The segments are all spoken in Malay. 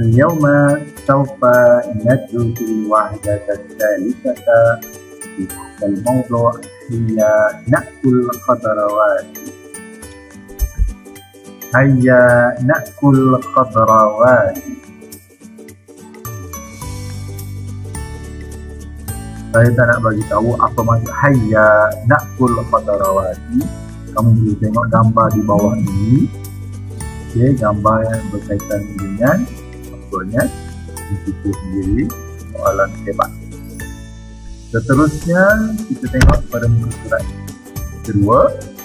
اليوم سوف ندرس الوحدة الثالثة. الموضوع هي نأكل خضروات. هيا نأكل خضروات. Saya tak nak bagi tahu apa maksud hayya na'kul khadarawati. Kamu boleh tengok gambar di bawah ini. Okey, gambar yang berkaitan dengan maksudnya kita sendiri soalan hebat. Seterusnya kita tengok pada muka surat kedua.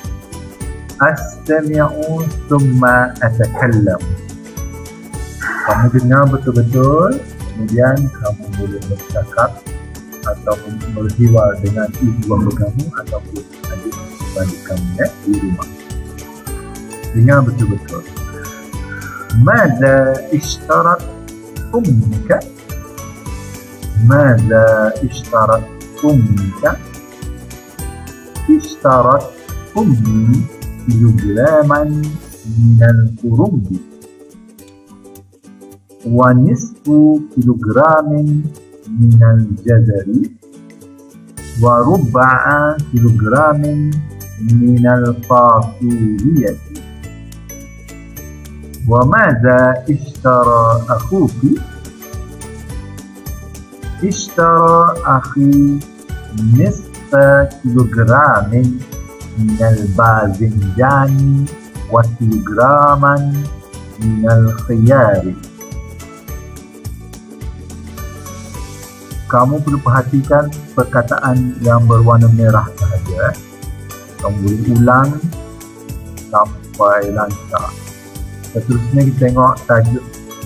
Astami'u thumma atakallam. Kamu dengar betul-betul, kemudian kamu boleh bercakap ataupun berhiwar dengan ibu bapa kamu ataupun adik-adik kamu di rumah. Dengar betul-betul. Mada ishtarat ummuka? Mada ishtarat ummuka? Ishtarat ummi kilograman minal kurumbi wa nisfu kilogramin minal jazari wa rub'a kilogramin minal fasuliyati. Wa madza ishtara akhuki? Ishtara akhi nisfa kilogramin minal bazinjani wa kilograman minal khiyari. Kamu perlu perhatikan perkataan yang berwarna merah sahaja. Kamu boleh ulang sampai lancar. Seterusnya kita tengok tajuk.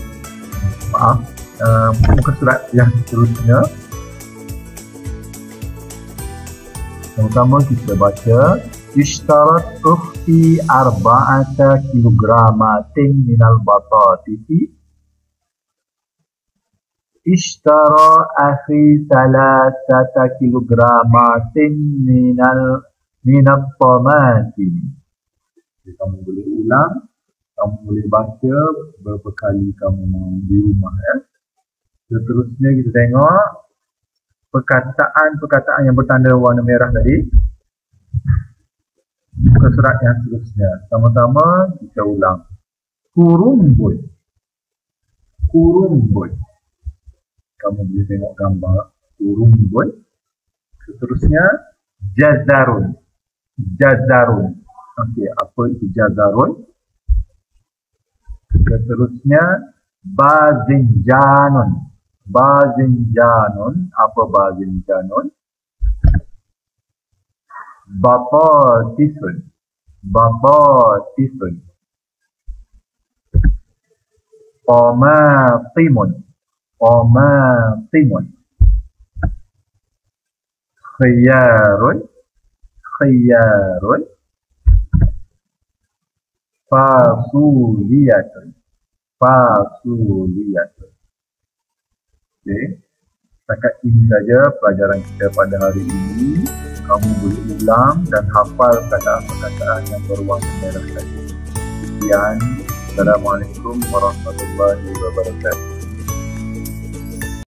Muka surat yang seterusnya. Pertama kita baca Ishtarat ukhti arba'ata kilogramatin minal batatisi. Ishtara akhi 3 kilogramatin minat tomati. Kamu boleh ulang, kamu boleh baca berapa kali kamu mau di rumah ya. Seterusnya kita tengok perkataan yang bertanda warna merah tadi. Muka surat yang seterusnya. Sama-sama kita ulang. Kurumbun. Kurumbun. Kamu boleh tengok gambar kurumbun. Seterusnya jazarun. Jazarun. Okey, apa itu jazarun? Seterusnya bazinjanun. Bazinjanun. Apa bazinjanun? Batatisun. Batatisun. Tomatimun. Tomatimun. Khiyarun. Khiyarun. Fasuliyatun. Fasuliyatun. Okey. Setakat ini saja pelajaran kita pada hari ini. Kamu boleh ulang dan hafal perkataan-perkataan yang berwarna merah tadi. Sekian. Assalamualaikum warahmatullahi wabarakatuh.